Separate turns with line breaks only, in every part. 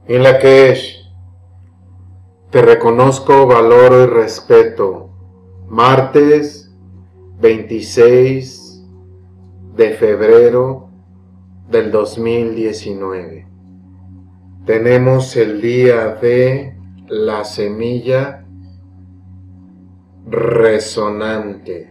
En Lakesh, te reconozco, valoro y respeto. Martes 26 de febrero del 2019. Tenemos el día de la semilla resonante.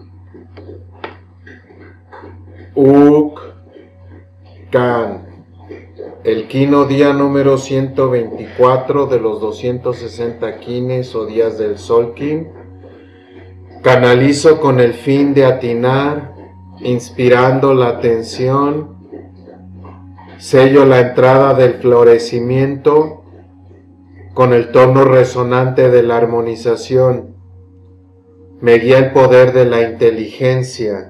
Kan, el Kino día número 124 de los 260 Kines o días del Sol Kin. Canalizo con el fin de atinar, inspirando la atención. Sello la entrada del florecimiento con el tono resonante de la armonización. Me guía el poder de la inteligencia.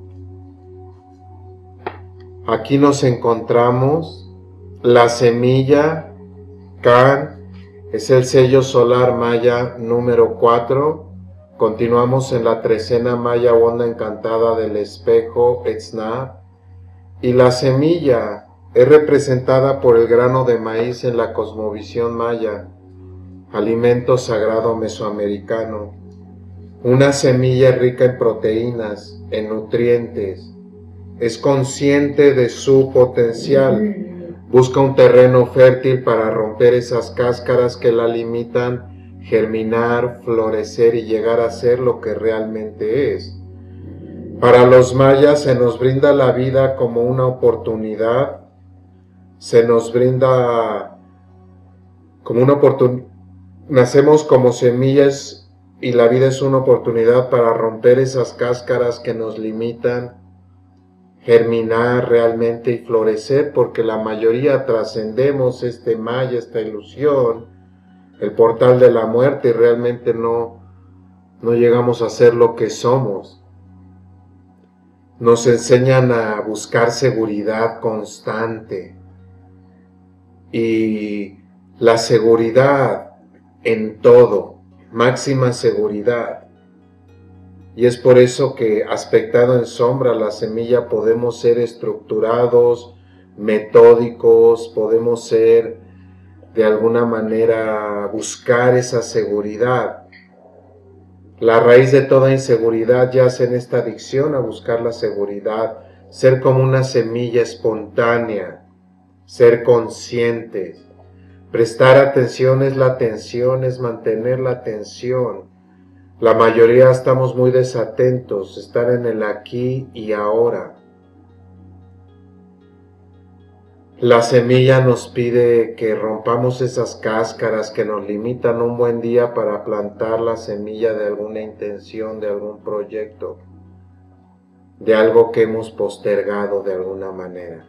Aquí nos encontramos. La semilla Kan es el sello solar maya número 4. Continuamos en la trecena maya onda encantada del espejo Etznab. Y la semilla es representada por el grano de maíz en la cosmovisión maya, alimento sagrado mesoamericano. Una semilla rica en proteínas, en nutrientes. Es consciente de su potencial. Busca un terreno fértil para romper esas cáscaras que la limitan, germinar, florecer y llegar a ser lo que realmente es. Para los mayas se nos brinda la vida como una oportunidad. Se nos brinda como una oportunidad. Nacemos como semillas y la vida es una oportunidad para romper esas cáscaras que nos limitan, germinar realmente y florecer, porque la mayoría trascendemos este maya, esta ilusión, el portal de la muerte, y realmente no llegamos a ser lo que somos. Nos enseñan a buscar seguridad constante y la seguridad en todo, máxima seguridad. Y es por eso que, aspectado en sombra, la semilla, podemos ser estructurados, metódicos, podemos ser, de alguna manera, buscar esa seguridad. La raíz de toda inseguridad yace en esta adicción a buscar la seguridad, ser como una semilla espontánea, ser conscientes. Prestar atención es la atención, es mantener la atención. La mayoría estamos muy desatentos, estar en el aquí y ahora. La semilla nos pide que rompamos esas cáscaras que nos limitan un buen día para plantar la semilla de alguna intención, de algún proyecto, de algo que hemos postergado de alguna manera.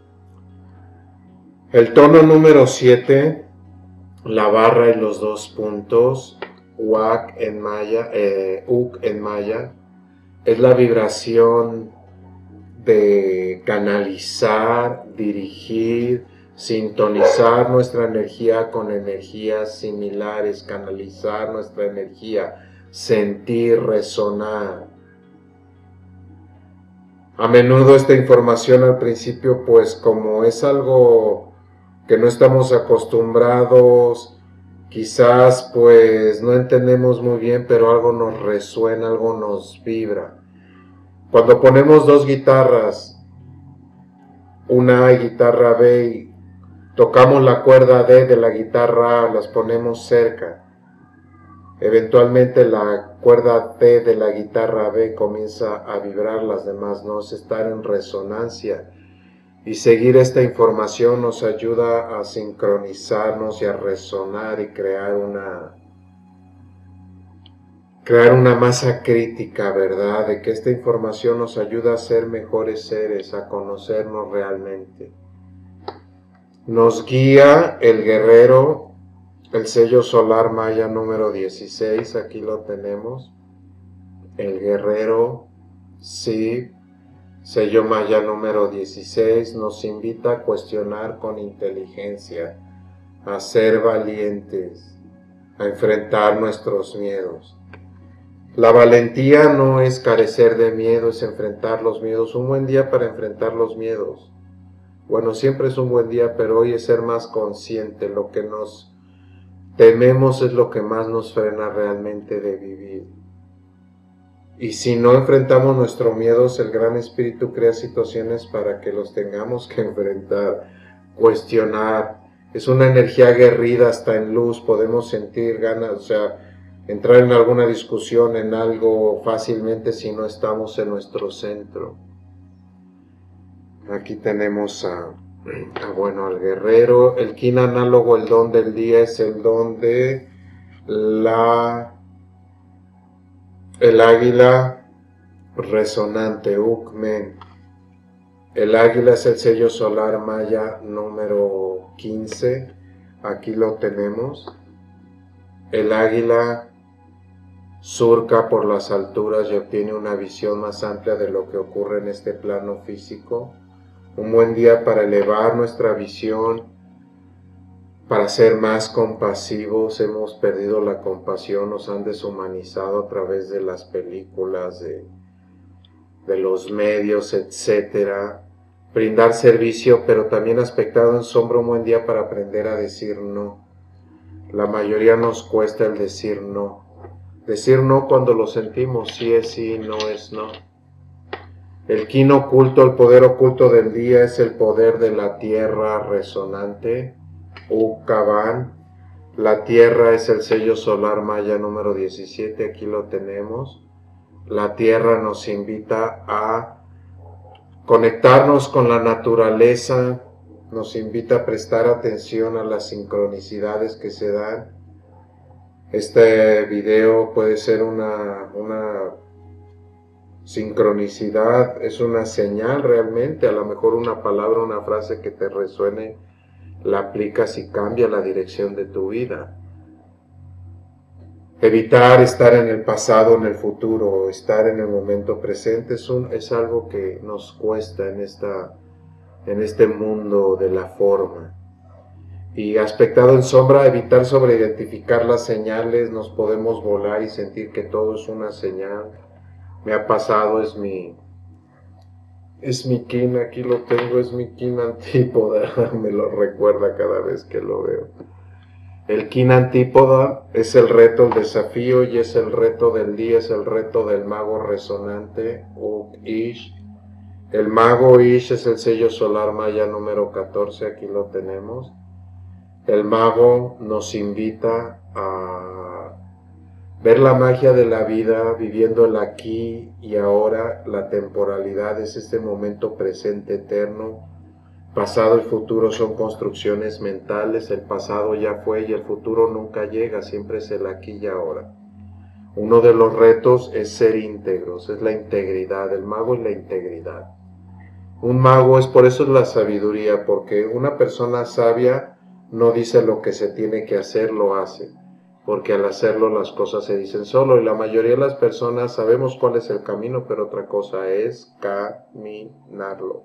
El tono número 7, la barra y los dos puntos, Uk en maya, es la vibración de canalizar, dirigir, sintonizar nuestra energía con energías similares, canalizar nuestra energía, sentir, resonar. A menudo esta información al principio, pues como es algo que no estamos acostumbrados, quizás pues no entendemos muy bien, pero algo nos resuena, algo nos vibra. Cuando ponemos dos guitarras, una A y guitarra B, y tocamos la cuerda D de la guitarra A, las ponemos cerca. Eventualmente la cuerda D de la guitarra B comienza a vibrar, las demás no, es estar en resonancia. Y seguir esta información nos ayuda a sincronizarnos y a resonar y crear una masa crítica, ¿verdad? De que esta información nos ayuda a ser mejores seres, a conocernos realmente. Nos guía el guerrero, el sello solar maya número 16, aquí lo tenemos. El guerrero, sí. Sello maya número 16 nos invita a cuestionar con inteligencia, a ser valientes, a enfrentar nuestros miedos. La valentía no es carecer de miedo, es enfrentar los miedos. Un buen día para enfrentar los miedos. Bueno, siempre es un buen día, pero hoy es ser más consciente. Lo que nos tememos es lo que más nos frena realmente de vivir. Y si no enfrentamos nuestros miedos, el Gran Espíritu crea situaciones para que los tengamos que enfrentar, cuestionar. Es una energía aguerrida, hasta en luz, podemos sentir ganas, o sea, entrar en alguna discusión, en algo fácilmente si no estamos en nuestro centro. Aquí tenemos bueno, al guerrero. El kin análogo, el don del día, es el don de el águila resonante, Ukmen. El águila es el sello solar maya número 15. Aquí lo tenemos. El águila surca por las alturas y obtiene una visión más amplia de lo que ocurre en este plano físico. Un buen día para elevar nuestra visión, para ser más compasivos. Hemos perdido la compasión, nos han deshumanizado a través de las películas, de los medios, etcétera. Brindar servicio, pero también aspectado en sombra, un buen día para aprender a decir no. La mayoría nos cuesta el decir no. Decir no cuando lo sentimos, sí es sí, no es no. El kin oculto, el poder oculto del día, es el poder de la tierra resonante, Ukaban. La tierra es el sello solar maya número 17, aquí lo tenemos. La tierra nos invita a conectarnos con la naturaleza, nos invita a prestar atención a las sincronicidades que se dan. Este video puede ser una sincronicidad, es una señal realmente, a lo mejor una palabra, una frase que te resuene, la aplicas y cambia la dirección de tu vida. Evitar estar en el pasado, en el futuro, estar en el momento presente es algo que nos cuesta en este mundo de la forma. Y aspectado en sombra, evitar sobreidentificar las señales, nos podemos volar y sentir que todo es una señal. Me ha pasado, es mi kin, aquí lo tengo, es mi kin antípoda, me lo recuerda cada vez que lo veo. El kin antípoda es el reto, el desafío, y es el reto del día, es el reto del mago resonante, Uk-Ish. El mago Ish es el sello solar maya número 14, aquí lo tenemos. El mago nos invita a ver la magia de la vida, viviendo el aquí y ahora. La temporalidad es este momento presente eterno. Pasado y futuro son construcciones mentales. El pasado ya fue y el futuro nunca llega, siempre es el aquí y ahora. Uno de los retos es ser íntegros, es la integridad. El mago es la integridad. Un mago por eso es la sabiduría, porque una persona sabia no dice lo que se tiene que hacer, lo hace. Porque al hacerlo las cosas se dicen solo, y la mayoría de las personas sabemos cuál es el camino, pero otra cosa es caminarlo.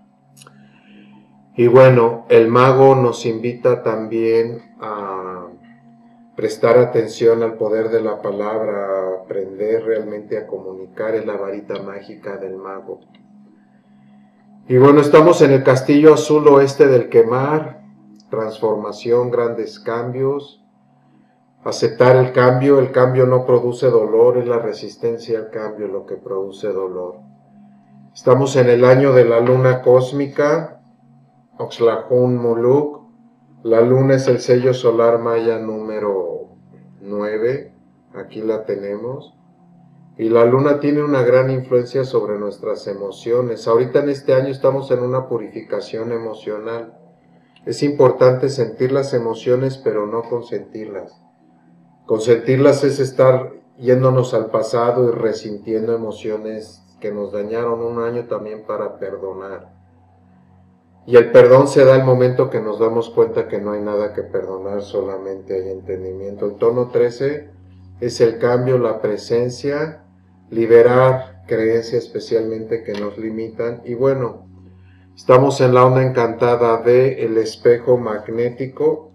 Y bueno, el mago nos invita también a prestar atención al poder de la palabra, a aprender realmente a comunicar, es la varita mágica del mago. Y bueno, estamos en el castillo azul oeste del quemar, transformación, grandes cambios. Aceptar el cambio no produce dolor, es la resistencia al cambio lo que produce dolor. Estamos en el año de la luna cósmica, Oxlahun Muluk. La luna es el sello solar maya número 9, aquí la tenemos. Y la luna tiene una gran influencia sobre nuestras emociones. Ahorita en este año estamos en una purificación emocional. Es importante sentir las emociones, pero no consentirlas. Consentirlas es estar yéndonos al pasado y resintiendo emociones que nos dañaron. Un año también para perdonar. Y el perdón se da el momento que nos damos cuenta que no hay nada que perdonar, solamente hay entendimiento. El tono 13 es el cambio, la presencia, liberar creencias especialmente que nos limitan. Y bueno, estamos en la onda encantada de el espejo magnético,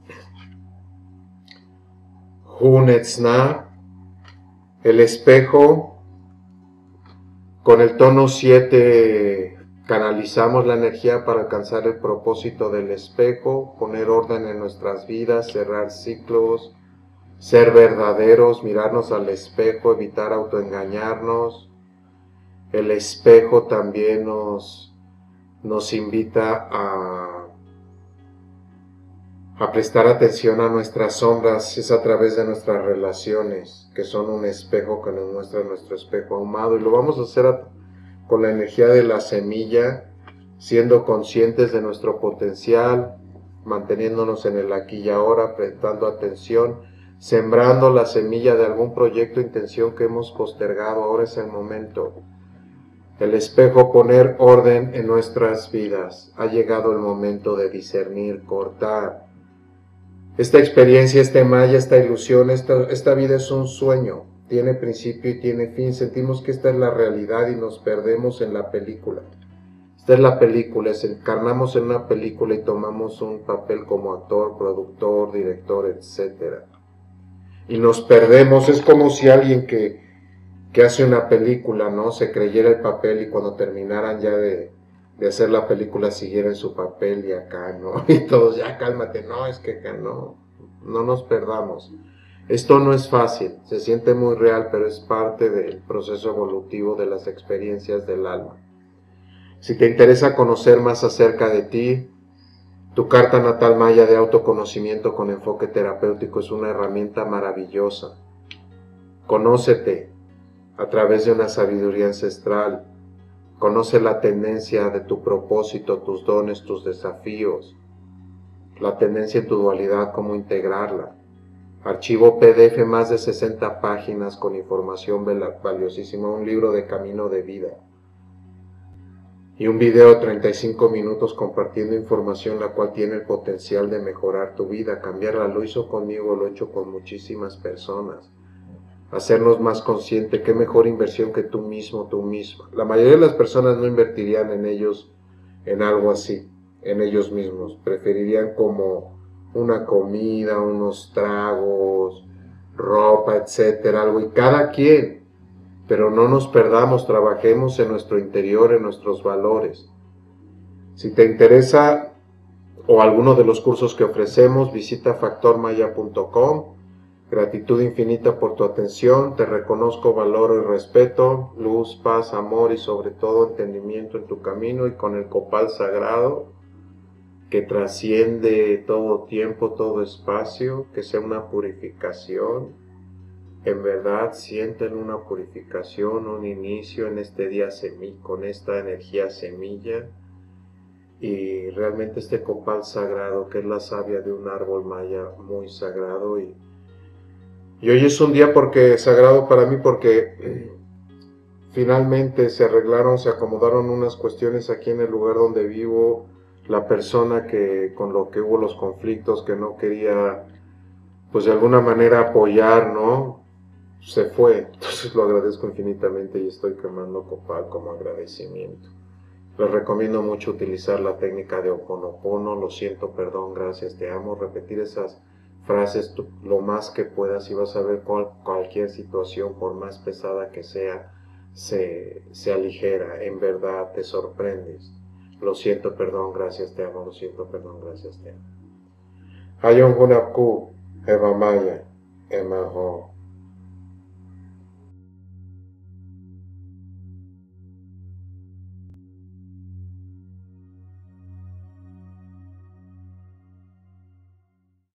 Hunetzna, el espejo con el tono 7 canalizamos la energía para alcanzar el propósito del espejo, poner orden en nuestras vidas, cerrar ciclos, ser verdaderos, mirarnos al espejo, evitar autoengañarnos. El espejo también nos invita a prestar atención a nuestras sombras. Es a través de nuestras relaciones, que son un espejo que nos muestra nuestro espejo ahumado, y lo vamos a hacer con la energía de la semilla, siendo conscientes de nuestro potencial, manteniéndonos en el aquí y ahora, prestando atención, sembrando la semilla de algún proyecto o intención que hemos postergado. Ahora es el momento. El espejo, poner orden en nuestras vidas. Ha llegado el momento de discernir, cortar. Esta experiencia, este maya, esta ilusión, esta vida es un sueño. Tiene principio y tiene fin. Sentimos que esta es la realidad y nos perdemos en la película. Esta es la película, encarnamos en una película y tomamos un papel como actor, productor, director, etc. Y nos perdemos. Es como si alguien que hace una película, ¿no?, se creyera el papel y cuando terminaran ya de hacer la película siguieran su papel y acá, ¿no? Y todos, ya cálmate, no, es que acá no nos perdamos. Esto no es fácil, se siente muy real, pero es parte del proceso evolutivo de las experiencias del alma. Si te interesa conocer más acerca de ti, tu carta natal maya de autoconocimiento con enfoque terapéutico es una herramienta maravillosa. Conócete a través de una sabiduría ancestral. Conoce la tendencia de tu propósito, tus dones, tus desafíos, la tendencia en tu dualidad, cómo integrarla. Archivo PDF, más de 60 páginas con información valiosísima, un libro de camino de vida. Y un video de 35 minutos compartiendo información la cual tiene el potencial de mejorar tu vida, cambiarla. Lo hizo conmigo, lo he hecho con muchísimas personas. Hacernos más consciente, qué mejor inversión que tú mismo, tú misma. La mayoría de las personas no invertirían en ellos, en algo así, en ellos mismos. Preferirían como una comida, unos tragos, ropa, etcétera, algo. Y cada quien, pero no nos perdamos, trabajemos en nuestro interior, en nuestros valores. Si te interesa o alguno de los cursos que ofrecemos, visita factormaya.com. Gratitud infinita por tu atención, te reconozco, valoro y respeto, luz, paz, amor y sobre todo entendimiento en tu camino, y con el copal sagrado que trasciende todo tiempo, todo espacio, que sea una purificación. En verdad sienten una purificación, un inicio en este día con esta energía semilla, y realmente este copal sagrado que es la savia de un árbol maya muy sagrado. Y hoy es un día sagrado para mí porque finalmente se arreglaron, se acomodaron unas cuestiones aquí en el lugar donde vivo. La persona con lo que hubo los conflictos, que no quería, pues de alguna manera apoyar, ¿no?, se fue. Entonces lo agradezco infinitamente y estoy quemando copal como agradecimiento. Les recomiendo mucho utilizar la técnica de Ho'oponopono. Lo siento, perdón, gracias, te amo. Repetir esas frases lo más que puedas y vas a ver cualquier situación, por más pesada que sea, se aligera. En verdad te sorprendes. Lo siento, perdón, gracias, te amo. Lo siento, perdón, gracias, te amo. Hayon Hunapku, Eva Maya, Emaho.